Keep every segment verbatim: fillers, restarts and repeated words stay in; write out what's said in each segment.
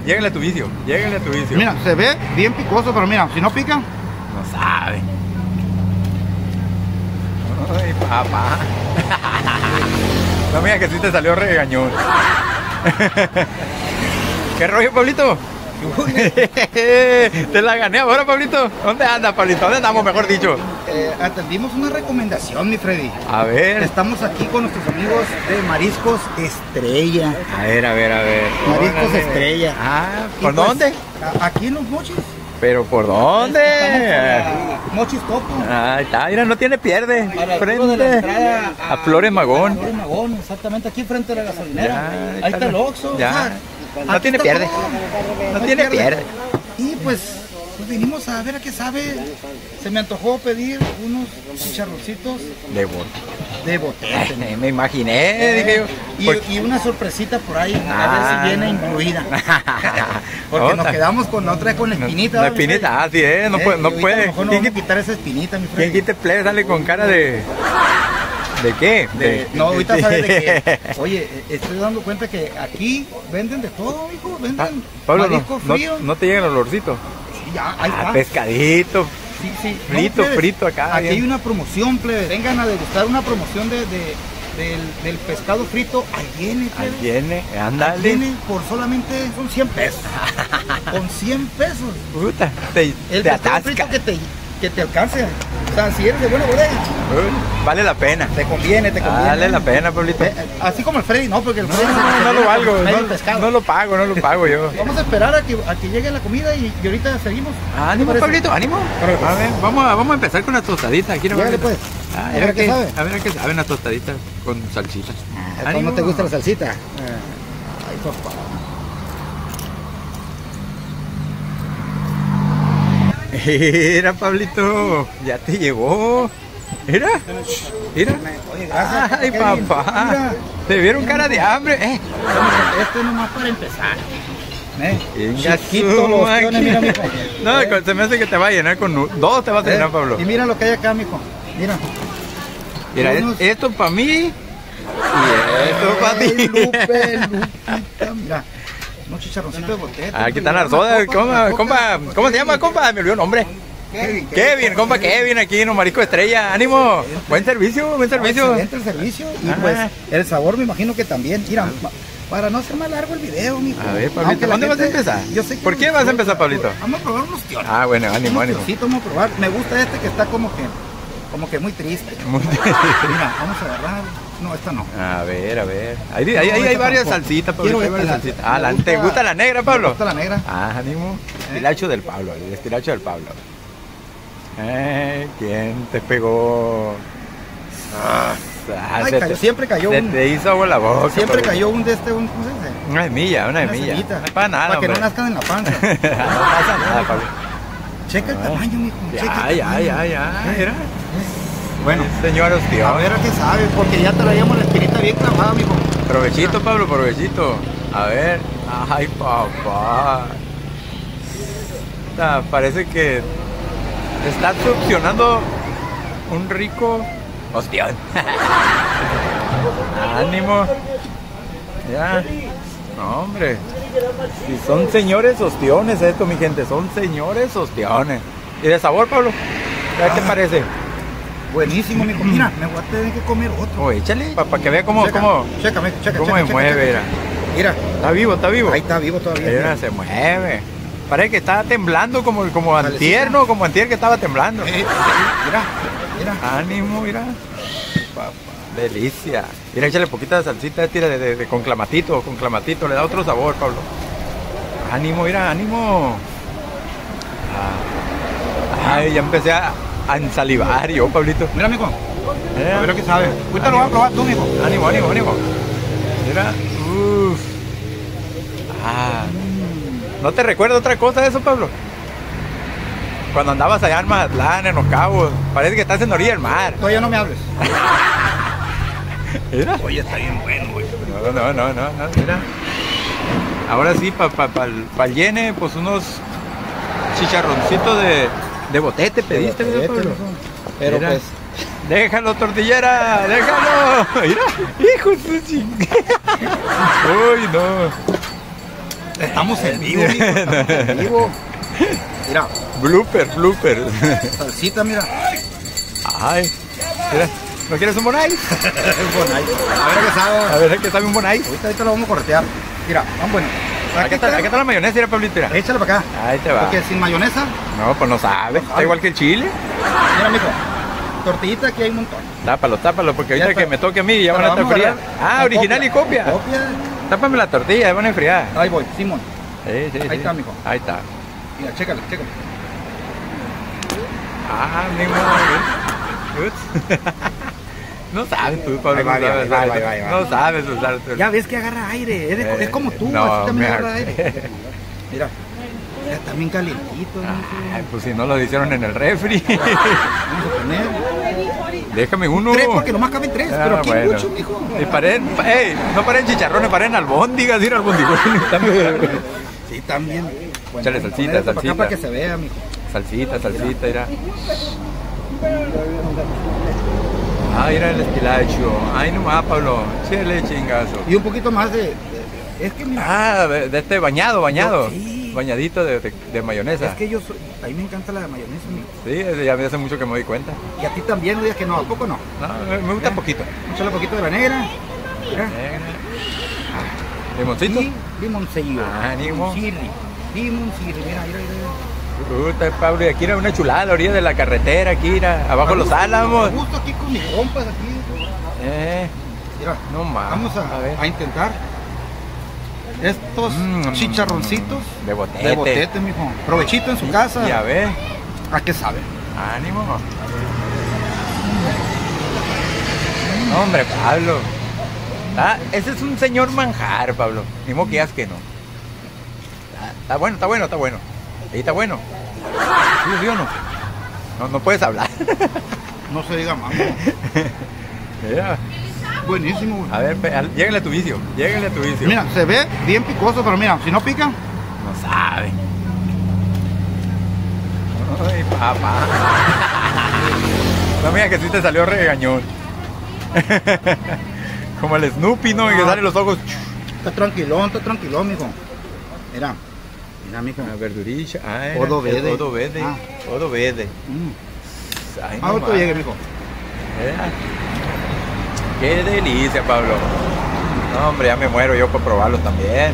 Llégale a tu vicio, llégale a tu vicio. Mira, se ve bien picoso, pero mira, si no pica, no sabe. Ay, papá. No, mira que sí te salió regañón. ¿Qué rollo, Pablito? Te la gané ahora, Pablito. ¿Dónde anda, Pablito? ¿Dónde andamos, mejor dicho? Eh, atendimos una recomendación, mi Freddy. A ver. Estamos aquí con nuestros amigos de Mariscos Estrella. A ver, a ver, a ver. Mariscos Órale. Estrella. Ah, ¿por pues, dónde? A, aquí en Los Mochis. ¿Pero por dónde? Mochis Topo. Ahí está, mira, no tiene pierde. A Frente de la a, a Flores Magón. A Flores Magón, exactamente, aquí frente a la gasolinera. Ya, ahí está el Oxxo. Ya. O sea, no tiene pierde. No, no tiene pierde. Y pues, pues vinimos a ver a qué sabe. Se me antojó pedir unos chicharroncitos de bote. De botete. Eh, me imaginé, eh, dije yo. Y, Porque... y una sorpresita por ahí, ah. a ver si viene incluida. Porque Otra. nos quedamos con otra con la espinita. La espinita, así es, no eh, puede. No puede. A lo mejor no vamos a quitar esa espinita, mi Freddy. ¿Quién quite plebe? Sale con cara de. ¿De qué? De, de, no, ahorita sabes de qué. Oye, estoy dando cuenta que aquí venden de todo, hijo. Venden ah, Pablo, marisco no, frío. No, no te llega el olorcito. Sí, ya, ahí está. Ah, pescadito. Sí, sí. Frito, no, frito acá. Aquí bien. hay una promoción, plebe. Vengan a degustar una promoción de, de, del, del pescado frito. Ahí viene, plebe. Ahí viene, ándale. Ahí viene por solamente, son cien pesos. Con cien pesos. Puta, te, El te pescado atasca. frito que te, que te alcance. O sea, si eres de buena bodega. Uh, vale la pena. Te conviene, te conviene. Vale la pena, Pablito. Eh, así como el Freddy, no, porque el Freddy No, se- no, se no lo viene valgo, con medio no, pescado. no lo pago, no lo pago yo. Vamos a esperar a que, a que llegue la comida y, y ahorita seguimos. Ánimo, ¿Te parece? Pablito, ánimo. Órale, A ver, vamos a, vamos a empezar con las tostaditas. Aquí no Llégale, pues. Ah, A ver a qué sabe. A ver a qué saben las tostaditas con salsitas. ¿A ti no te gusta la salsita? Ay, papá. Mira, Pablito, ya te llegó. Mira, mira. Oye, gracias. Ay, Kevin. papá. Mira. Te vieron cara de hambre. Eh. Esto es nomás para empezar. ¿Eh? Venga, Chiquito su los opciones, mira, mijo. No, ¿Eh? se me hace que te va a llenar con un- dos, te vas a llenar, ¿Eh? Pablo. Y mira lo que hay acá, mijo. Mira. Mira, unos- esto para mí y esto para Ay, ti. Lupe, Lupita, mira. Unos chicharroncitos de botete. Aquí están las sodas, compa, compa, ¿cómo se llama, compa? Me olvidó el nombre. Kevin. Kevin, compa Kevin, aquí en un Marisco Estrella, ánimo. Buen servicio, buen servicio. Excelente el servicio. Y Ah. pues el sabor me imagino que también. Mira, ma- para no hacer más largo el video, mijo. A ver, Pablito, Aunque la ¿dónde vas a gente- empezar? Yo sé que ¿Por qué vas a empezar, Pablito? Vamos a probar unos tiones. Ah, bueno, ánimo, ánimo. Sí, vamos a probar. Me gusta este que está como que, como que muy triste. Muy- Mira, vamos a agarrar. No, esta no. A ver, a ver. Ahí, ahí, ahí No, hay esta varias tampoco. salsitas, Pablo. Quiero Hay esta, varias la- salsitas. me Ah, la- ¿te gusta- gusta la negra, Me Pablo? gusta la negra. Ah, ánimo. Estilacho del Pablo, el estilacho del Pablo. Eh, ¿quién te pegó? Ah, Ay, se cayó- te- siempre cayó se un- te hizo agua la boca. Siempre Pablo. cayó un de este, un, ¿cómo se dice? Una semilla, una Una semilla. semillita. No es para nada, Para que no hombre. nazcan en la panza. No pasa nada, Pablo. Checa el tamaño, mijo. checa Ya, el ya, tamaño. ya, ya. Eh, Mira. Bueno, Señor hostia. a ver a qué sabe, porque ya traíamos la espinita bien clavada, mijo. Provechito, Pablo, provechito. A ver. Ay, papá. Ah, parece que está succionando un rico ostión. Ánimo. Ya. No, hombre. Si son señores ostiones esto, mi gente. Son señores ostiones. ¿Y de sabor, Pablo? ¿Qué te Ah. parece? Buenísimo, mijo. Mira, me voy a tener que comer otro. Oh, échale, para que vea cómo, Checa, cómo, checa, mijo, checa, cómo checa, me checa, mueve. checa, Mira. checa. Mira, Está vivo, está vivo. ahí está vivo todavía. Mira, mira. se mueve. Parece que estaba temblando como, como Salecita. antier, ¿no? Como antier que estaba temblando. Eh, mira, mira. Ánimo, mira. Papá, delicia. Mira, échale poquita de salsita, tira de, de, de con clamatito, con clamatito. Le da otro sabor, Pablo. Ánimo, mira, ánimo. Ah. Ay, ya empecé a, a ensalivar yo, Pablito. Mira, mijo. Eh, A ver a qué sabe. Ahorita lo vas a probar tú, mijo. Ánimo, ánimo, ánimo. Mira, uff. Ah. ¿No te recuerda otra cosa de eso, Pablo? Cuando andabas allá en Mazatlán, en Los Cabos, parece que estás en orilla del mar. Todavía no me hables. Mira. Oye, está bien bueno, güey. No, no, no, no, no, mira. Ahora sí, para pa, pa, pa el llene, pues unos chicharroncitos de, de botete pediste, Pero, ¿verdad, Pablo? Pero Mira. pues, Déjalo, tortillera, déjalo. Mira, hijo de su chingada. Uy, no. Estamos en vivo, mijo, estamos en vivo. Mira. Blooper, blooper. Salsita, mira. Ay, mira. ¿No quieres un bonai? Un bonai. A ver qué sabe. A ver qué sabe un bonai. Ahorita, ahorita lo vamos a corretear. Mira, van bueno. Aquí está, aquí está la mayonesa, mira, Pablito, mira. Échale para acá. Ahí te va. Porque sin mayonesa. No, pues no sabe. Está igual que el chile. Mira, mijo. Tortillita aquí hay un montón. Tápalo, tápalo, porque ahorita Ya, que me toque a mí ya pero van a estar vamos a frías. dar Ah, original copia, y copia. Copia. Tápame la tortilla, ya van a enfriar. Ahí voy, Simón. Sí, sí, Ahí sí. está, mijo. Ahí está. Mira, chécale, chécale. Ah, mi amor. No sabes tú, Pablo. Ahí va, No sabes, ahí va, ahí va, usar- ahí va. no sabes usar. Ya ves que agarra aire. Es, de- Eh, es como tú, no, así también me- agarra aire. Mira. Ya está bien calientito. Ay, pues si no lo hicieron en el refri. Vamos a poner. Déjame uno. Tres, porque nomás caben tres. Ah, pero aquí bueno. mucho, mijo. Y paren, ey, no paren chicharrones, paren albóndigas, ir albóndigones también. Sí, también. Bueno, Échale vamos a salsita, poner esto para acá salsita. Para que se vea, mijo. Salsita, salsita, mira. Ah, mira el estilacho. Ay, nomás, Pablo. Chile chingazo. Y un poquito más de. de- es que mira. Ah, de, de este bañado, bañado. Yo- sí. Bañadito de, de, de mayonesa. Es que yo soy. A mí me encanta la mayonesa, mijo. Sí, ya me hace mucho que me doy cuenta. Y a ti también, no digas que no. ¿A poco no? No, me, me gusta poquito. Échale un poquito de la negra. Mira. Eh, Limoncito. Y limoncillo. Ánimo. Limoncirri. Limoncirri. Mira, mira, mira. Puta, Pablo, y aquí era una chulada a la orilla de la carretera, aquí era, abajo los álamos. Me gusto aquí con mis compas aquí. Eh, Mira, no más. vamos a, a ver. a intentar estos Mm, chicharroncitos de botete. de botete, mijo. Provechito en su casa. Ya ves, ¿A qué sabe? ánimo. No, hombre, Pablo. Ah, ese es un señor manjar, Pablo. Ni modo que digas que no. Está, está bueno, está bueno, está bueno. Ahí está bueno. ¿Sí, sí o no? No, no puedes hablar. No se diga más. Mira. Buenísimo, güey. A ver, pe- al- llégale a tu vicio, llégale a tu vicio. Mira, se ve bien picoso, pero mira, si no pica, No sabe. Ay, papá. No, mira que sí te salió regañón. Como el Snoopy, ¿no? Y que Ah. salen los ojos. está tranquilón, está tranquilón, mijo. Mira, mira, mijo. La verdurilla. Ay, Odo el verde. Odo verde. Ah. Odo verde. Mm. Ay, Ah, no ahorita más. llegue, mijo. Mira. Qué delicia, Pablo. No, hombre, ya me muero yo por probarlo también.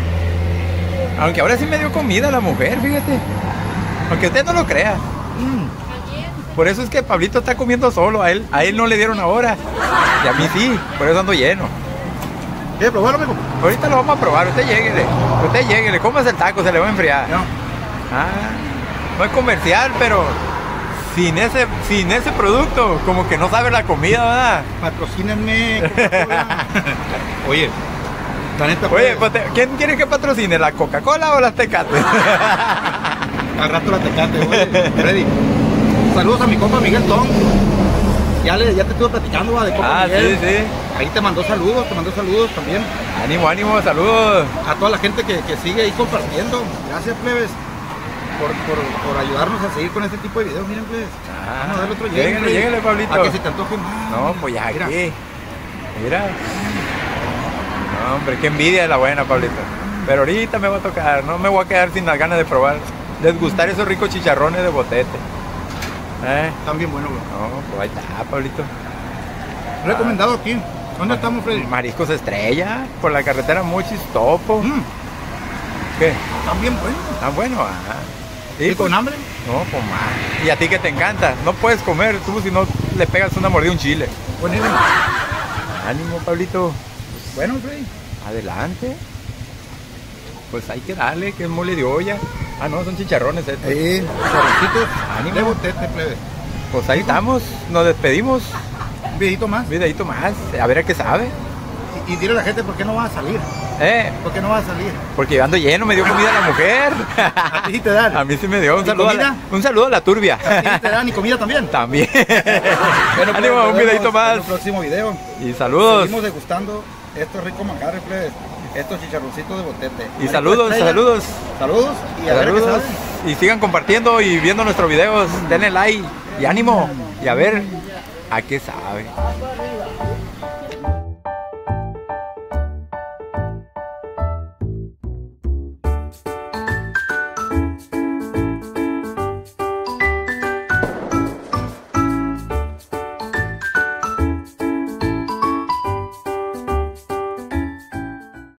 Aunque ahora sí me dio comida la mujer, fíjate. Aunque usted no lo crea. Mm. Por eso es que Pablito está comiendo solo. A él, a él no le dieron ahora. Y a mí sí. Por eso ando lleno. ¿Quieres probarlo, mijo? Ahorita lo vamos a probar. Usted lléguele. Usted lléguele. Comas el taco, se le va a enfriar. No. Ah, no es comercial, pero sin ese, sin ese producto, como que no sabe la comida, ¿verdad? Patrocínenme. Coca-Cola. Oye, la neta, Oye, pues, pues, te- ¿quién quiere que patrocine? ¿La Coca-Cola o las Tecates? al rato la tecate, oye, Freddy. Saludos a mi compa Miguel Tom. Ya, le, ya te estuve platicando, va, de compa Ah, Miguel. sí, sí. Ahí te mandó saludos, te mandó saludos también. Ánimo, ánimo, saludos. A toda la gente que, que sigue ahí compartiendo. Gracias, plebes, por, por, por ayudarnos a seguir con este tipo de videos. Miren, plebes. Ah, Vamos a darle otro llégale, llegue, llégale, Pablito. A que se te antoje más. No, pues ya Mira. aquí. Mira. No, hombre, qué envidia de la buena, Pablito. Pero ahorita me va a tocar, no me voy a quedar sin las ganas de probar, desgustar esos ricos chicharrones de botete. ¿Eh? Están bien buenos, güey. No, pues ahí está, Pablito. Recomendado aquí. ¿Dónde estamos, Freddy? Mariscos Estrella, por la carretera Mochis Topo. Mm, ¿Qué? están bien buenos. Ah, bueno, ajá. Sí, ¿Y pues, con hambre? no, pues más. Y a ti que te encanta, no puedes comer tú si no le pegas una mordida a un chile. Buenísimo. Ánimo, Pablito. Bueno, Freddy. Adelante. Pues hay que darle, que es mole de olla. Ah, no, son chicharrones estos. Sí, chorrocitos Ánimo. de botete, plebes. Pues ahí estamos, nos despedimos. Un videito más. Un videito más, a ver a qué sabe. Y, y dile a la gente por qué no va a salir. Eh, ¿Por qué no va a salir? porque yo ando lleno, me dio comida la mujer. A ti sí te dan. A mí sí me dio un ¿Y saludo, a la, comida? un saludo a la turbia. A ti sí te dan y comida también. También. Bueno, pues, Ánimo, nos un vemos videito En más. el próximo video. Y saludos. Seguimos degustando estos ricos manjares, plebes. Estos chicharroncitos de botete. Y saludos, Estrella. saludos. Saludos. Y a ver qué Saludos. saben. Y sigan compartiendo y viendo nuestros videos. Denle like y ánimo. Y a ver a qué sabe.